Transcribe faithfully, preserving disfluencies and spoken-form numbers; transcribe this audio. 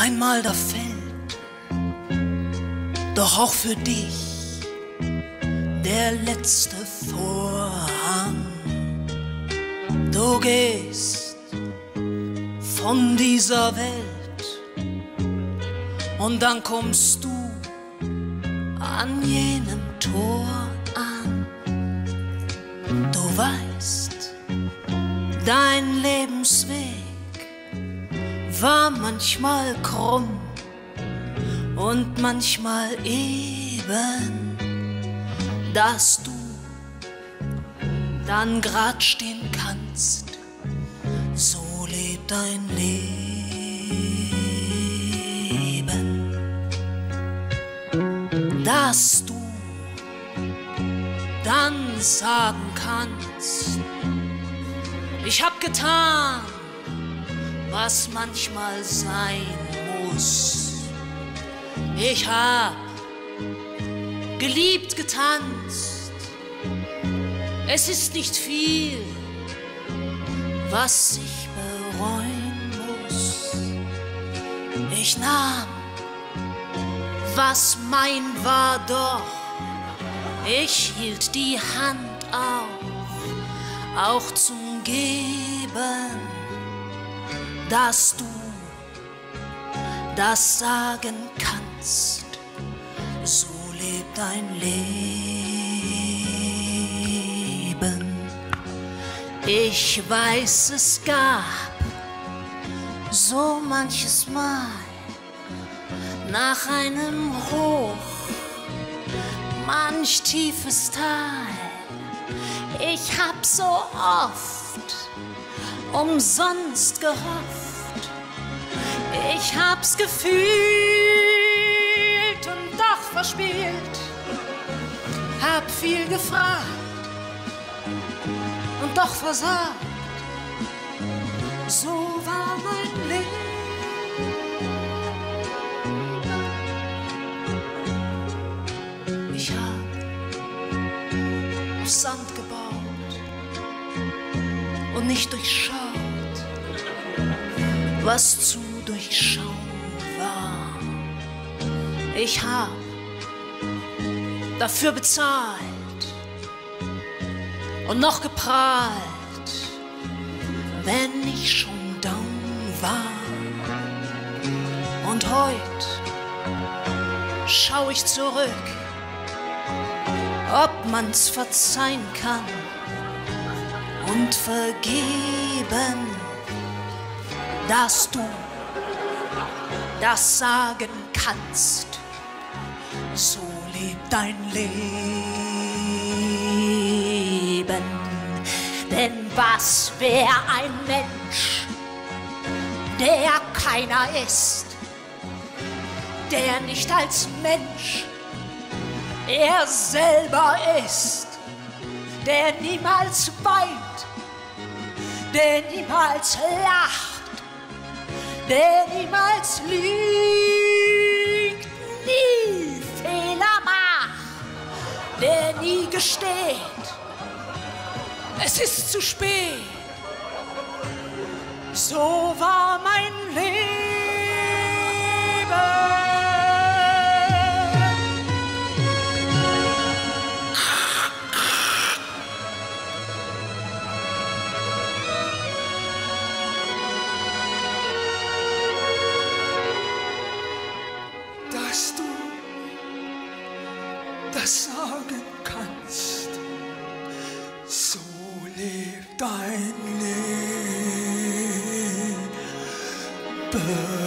einmal da fällt, doch auch für dich der letzte Vorhang. Du gehst von dieser Welt und dann kommst du an jenem Tor an. Du weißt, dein Lebensweg war manchmal krumm und manchmal eben, dass du dann grad stehen kannst. So lebt dein Leben, dass du dann sagen kannst: Ich hab getan, was manchmal sein muss. Ich hab geliebt, getanzt. Es ist nicht viel, was ich bereuen muss. Ich nahm, was mein war, doch ich hielt die Hand auf, auch zum Geben, dass du das sagen kannst. So lebt dein Leben. Ich weiß, es gab so manches Mal nach einem Hoch manch tiefes Tal. Ich hab so oft umsonst gehofft. Ich hab's gefühlt und doch verspielt. Hab viel gefragt und doch versagt. So war mein Leben. Ich hab auf Sand gebaut und nicht durchschaut, was zu durchschauen war. Ich hab dafür bezahlt und noch geprahlt, wenn ich schon down war. Und heut schau ich zurück, ob man's verzeihen kann und vergeben, dass du das sagen kannst. So lebt dein Leben. Denn was wär ein Mensch, der keiner ist, der nicht als Mensch er selber ist, der niemals weint, der niemals lacht, der niemals lügt, nie Fehler macht, der nie gesteht: Es ist zu spät. So war mein Leben. Dass du das sagen kannst. So lebt dein Leben.